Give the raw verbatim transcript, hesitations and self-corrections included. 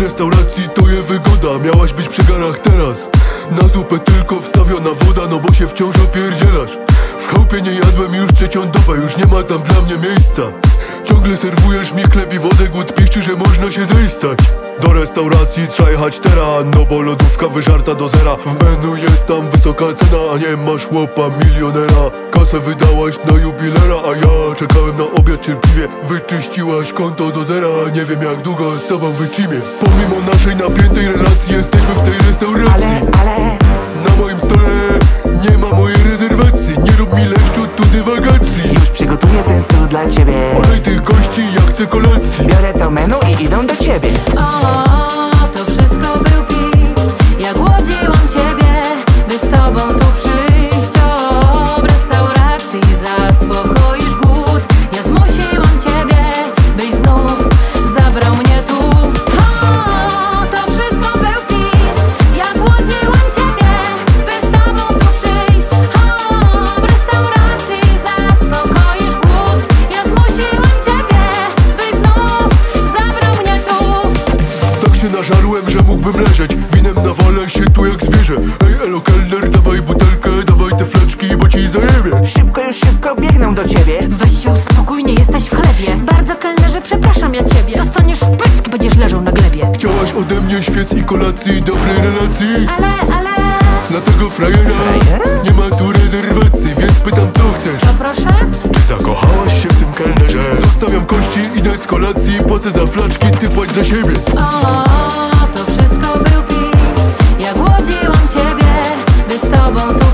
w restauracji to je wygoda. Miałaś być przy garach teraz. Na zupę tylko wstawiona woda, no bo się wciąż opierdzielasz. W chałupie nie jadłem już trzecią dobę, już nie ma tam dla mnie miejsca. Ciągle serwujesz mi chleb i wodę, głód piszczy, że można się zejstać. Do restauracji trzeba jechać teraz, no bo lodówka wyżarta do zera. W menu jest tam wysoka cena, a nie masz chłopa milionera. Kasę wydałaś na jubilera, a ja czekałem na obiad cierpliwie. Wyczyściłaś konto do zera, nie wiem jak długo z tobą wytrzymie. Pomimo naszej napiętej relacji jesteśmy w tej restauracji. Ale, ale na moim stole nie ma mojej rezerwacji. Nie rób mi leszczu tu dywagacji. już przygotuję ten stół dla ciebie. Olej tych gości, ja chcę kolacji. Biorę to menu i idą do ciebie. O, to wszystko był pic. Ja głodziłam ciebie, by z tobą tu przyjść. O, w restauracji zaspokoisz głód. Ja zmusiłam ciebie, byś znów zabrał mnie tu. O, to wszystko był pic. Ja głodziłam ciebie, by z tobą tu przyjść. O, w restauracji zaspokoisz głód. Ja zmusiłam ciebie, byś znów zabrał mnie tu. Tak się nażarłem, że mógłbym leżeć. Winem nawalę się tu jak zwierzę. Ej, elo kelner, dawaj butelkę, dawaj te flaczki, bo ci zajebie. Szybko, już szybko biegną do ciebie. Weź się uspokój, nie jesteś w chlebie. Bardzo kelnerze, przepraszam ja ciebie. Dostaniesz w pysk, będziesz leżał na glebie. Chciałaś ode mnie świec i kolacji, dobrej relacji. Ale, ale, Dla tego frajera Frajera? nie ma tu rezerwacji, więc pytam co chcesz. co proszę? Czy zakochałaś się w tym kelnerze? Zostawiam kości, idę z kolacji. Płacę za flaczki, ty płać za siebie. O, to wszystko był pic. Ja głodziłam ciebie, by z tobą tu